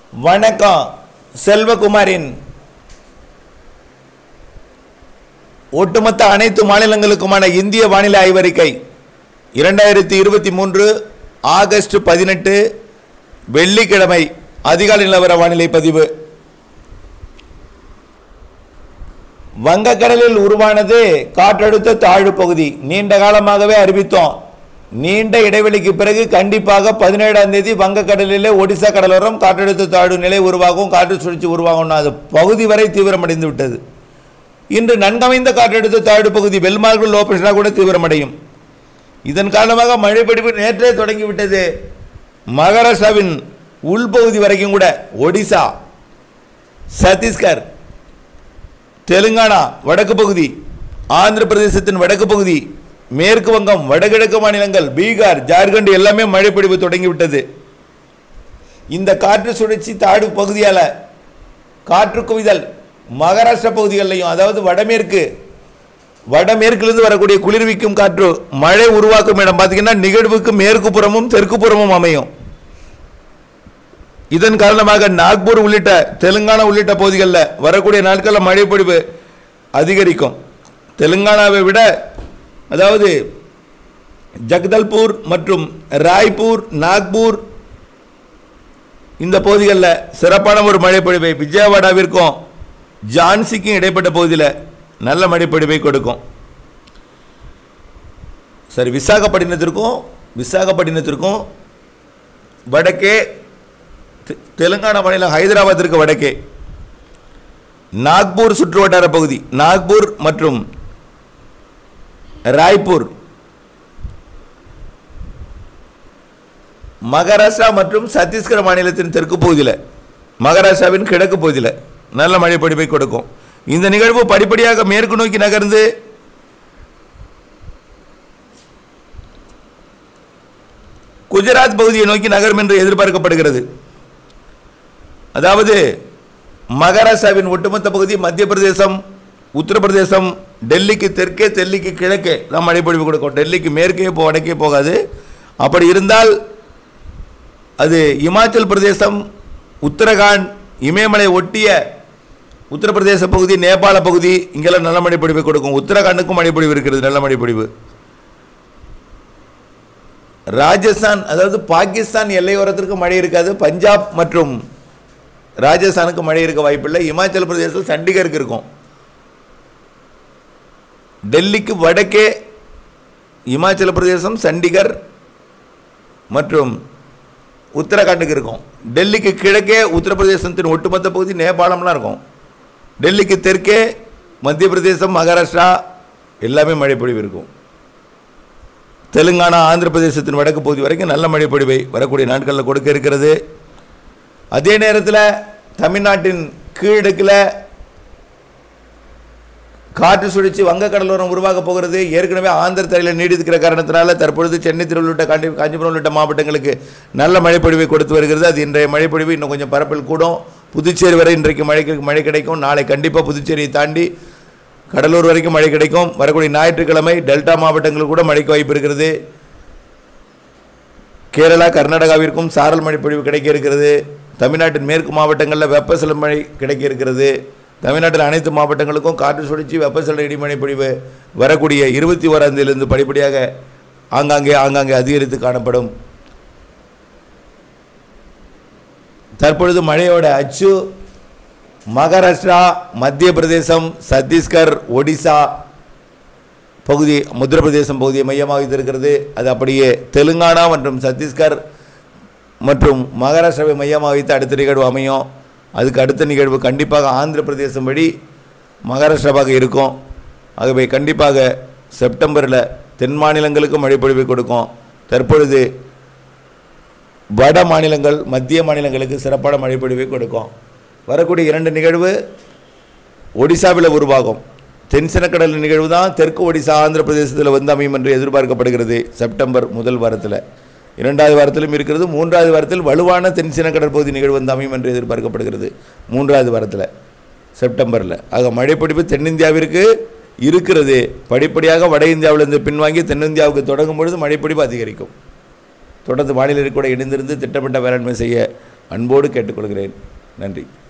வணக்கம். செல்வகுமாரின் ஒட்டுமொத்த அனைத்து மாநிலங்களுக்குமான இந்திய வானிலை ஆய்வறிக்கை 2023 ஆகஸ்ட் 18 வெள்ளிக்கிழமை அதிகாலை நிலவர வானிலை பதிவு. வங்கக்கடலில் உருவானது காற்றழுத்த தாழ்வு பகுதி. நீண்ட காலமாகவே அறிவித்தோம். நீண்ட இடைவெளிக்கு பிறகு கண்டிப்பாக 17ஆம் தேதி வங்கக்கடலிலே ஒடிசா கடலோரம் காற்றழுத்த தாழ்வு நிலை உருவாகும், காற்று சுழற்சி உருவாகும். அது பகுதி வரை தீவிரமடைந்து விட்டது. இன்று நன்கமைந்த காற்றழுத்த தாழ்வு பகுதி வெல்மார்க் லோ பிரஷராக கூட தீவிரமடையும். இதன் காரணமாக மழை பிடிப்பு நேற்றே தொடங்கிவிட்டது. மகாராஷ்டிராவின் உள்பகுதி வரைக்கும் கூட ஒடிசா, சத்தீஸ்கர், தெலுங்கானா வடக்கு பகுதி, ஆந்திர பிரதேசத்தின் வடக்கு பகுதி, மேற்கு வங்கம், வடகிழக்கு மாநிலங்கள், பீகார், ஜார்க்கண்ட் எல்லாமே மழை பிடிப்பு தொடங்கிவிட்டது. இந்த காற்று சுழற்சி தாழ்வு பகுதியால் காற்று குவிதல் மகாராஷ்டிரா பகுதிகளிலையும், அதாவது வடமேற்கிலிருந்து வரக்கூடிய குளிர்விக்கும் காற்று மழை உருவாக்கும் இடம் பார்த்தீங்கன்னா நிகழ்வுக்கு மேற்கு புறமும் தெற்கு புறமும் அமையும். இதன் காரணமாக நாக்பூர் உள்ளிட்ட தெலுங்கானா உள்ளிட்ட பகுதிகளில் வரக்கூடிய நாட்களில் மழை பொழிவு அதிகரிக்கும். தெலுங்கானாவை விட, அதாவது ஜக்தல்பூர் மற்றும் ராய்ப்பூர், நாக்பூர் இந்த பகுதிகளில் சிறப்பான ஒரு மழை பொழிவை, விஜயவாடாவிற்கும் ஜான்சிக்கும் இடைப்பட்ட பகுதியில் நல்ல மழை பொழிவை கொடுக்கும். சரி, விசாகப்பட்டினத்திற்கும் வடக்கே, தெலுங்கானா மாநிலம் ஹைதராபாத்திற்கு வடக்கே, நாக்பூர் சுற்று வட்டார பகுதி, நாக்பூர் மற்றும் ராய்ப்பூர், மகாராஷ்டிரா மற்றும் சத்தீஸ்கர் மாநிலத்தின் தெற்கு பகுதியில், மகாராஷ்டிராவின் கிழக்கு பகுதியில் நல்ல மழை பொழிவை கொடுக்கும். இந்த நிகழ்வு படிப்படியாக மேற்கு நோக்கி நகர்ந்து குஜராத் பகுதியை நோக்கி நகரும் என்று எதிர்பார்க்கப்படுகிறது. அதாவது மகாராஷ்டிராவின் ஒட்டுமொத்த பகுதி, மத்திய பிரதேசம், உத்தரப்பிரதேசம், டெல்லிக்கு தெற்கே, டெல்லிக்கு கிழக்கே தான் மழை பொழிவு கொடுக்கும். டெல்லிக்கு மேற்கே வடக்கே போகாது. அப்படி இருந்தால் அது இமாச்சல் பிரதேசம், உத்தரகாண்ட், இமயமலை ஒட்டிய உத்தரப்பிரதேச பகுதி, நேபாள பகுதி, இங்கெல்லாம் நல்ல மழை பொழிவை கொடுக்கும். உத்தரகாண்டுக்கும் மழை பொழிவு இருக்கிறது, நல்ல மழை பொழிவு. ராஜஸ்தான், அதாவது பாகிஸ்தான் எல்லையோரத்திற்கு மழை இருக்காது. பஞ்சாப் மற்றும் ராஜஸ்தானுக்கு மழை இருக்க வாய்ப்பில்லை. இமாச்சல் பிரதேசம் சண்டிகருக்கு இருக்கும். டெல்லிக்கு வடக்கே இமாச்சல பிரதேசம், சண்டிகர் மற்றும் உத்தரகாண்டுக்கு இருக்கும். டெல்லிக்கு கிழக்கே உத்தரப்பிரதேசத்தின் ஒட்டுமொத்த பகுதி, நேபாளம்லாம் இருக்கும். டெல்லிக்கு தெற்கே மத்திய பிரதேசம், மகாராஷ்டிரா எல்லாமே மழை பொழிவு இருக்கும். தெலுங்கானா, ஆந்திர பிரதேசத்தின் வடக்கு பகுதி வரைக்கும் நல்ல மழை பொழிவை வரக்கூடிய நாட்களில் கொடுக்க இருக்கிறது. அதே நேரத்தில் தமிழ்நாட்டின் கீழடுக்கில் காற்று சுழற்சி வங்கக்கடலோரம் உருவாக போகிறது. ஏற்கனவே ஆந்திர தரையில் நீடிக்கிற காரணத்தினால தற்பொழுது சென்னை, திருவள்ளூர், காஞ்சிபுரம் உள்ளிட்ட மாவட்டங்களுக்கு நல்ல மழைப்பொழிவை கொடுத்து வருகிறது. அது இன்றைய மழைப்பொழிவு இன்னும் கொஞ்சம் பரப்பில் கூடும். புதுச்சேரி வரை இன்றைக்கு மழை கிடைக்கும். நாளை கண்டிப்பாக புதுச்சேரியை தாண்டி கடலூர் வரைக்கும் மழை கிடைக்கும். வரக்கூடிய ஞாயிற்றுக்கிழமை டெல்டா மாவட்டங்களுக்கு கூட மழைக்கு வாய்ப்பு இருக்கிறது. கேரளா, கர்நாடகாவிற்கும் சாரல் மழைப்பொழிவு கிடைக்க இருக்கிறது. தமிழ்நாட்டின் மேற்கு மாவட்டங்களில் வெப்பசல மழை கிடைக்க இருக்கிறது. தமிழ்நாட்டில் அனைத்து மாவட்டங்களுக்கும் காற்று சுழற்சி, வெப்பசலன இடிமழை பொழிவு வரக்கூடிய 21ஆம் தேதியிலிருந்து படிப்படியாக ஆங்காங்கே அதிகரித்து காணப்படும். தற்பொழுது மழையோட அச்சு மகாராஷ்டிரா, மத்திய பிரதேசம், சத்தீஸ்கர், ஒடிசா பகுதி, உத்தரப்பிரதேசம் பகுதியை மையமாக வைத்திருக்கிறது. அது அப்படியே தெலுங்கானா மற்றும் சத்தீஸ்கர் மற்றும் மகாராஷ்டிராவை மையமாக வைத்து அடுத்த நிகழ்வு அமையும். அதுக்கு அடுத்த நிகழ்வு கண்டிப்பாக ஆந்திர பிரதேசம் வழி மகாராஷ்டிராவாக இருக்கும். ஆகவே கண்டிப்பாக செப்டம்பரில் தென் மாநிலங்களுக்கு மழைப்பொழிவை கொடுக்கும். தற்பொழுது வட மாநிலங்கள், மத்திய மாநிலங்களுக்கு சிறப்பான மழைப்பொழிவை கொடுக்கும். வரக்கூடிய 2 நிகழ்வு ஒடிசாவில் உருவாகும். தென்சினக்கடல் நிகழ்வு தான் தெற்கு ஒடிசா, ஆந்திர பிரதேசத்தில் வந்து அமையும் என்று எதிர்பார்க்கப்படுகிறது. செப்டம்பர் முதல் வாரத்தில், 2வது வாரத்திலும் இருக்கிறது. 3வது வாரத்தில் வலுவான தென்சீன கடற்பகுதி நிகழ்வு வந்து அமையும் என்று எதிர்பார்க்கப்படுகிறது. 3வது வாரத்தில் செப்டம்பரில். ஆக மழைப்பொழிவு தென்னிந்தியாவிற்கு இருக்கிறது. படிப்படியாக வட இந்தியாவிலிருந்து பின்வாங்கி தென்னிந்தியாவுக்கு தொடங்கும் பொழுது மழைப்பொழிவு அதிகரிக்கும். தொடர்ந்து வானிலை கூட இணைந்திருந்து திட்டமிட்ட வேளாண்மை செய்ய அன்போடு கேட்டுக்கொள்கிறேன். நன்றி.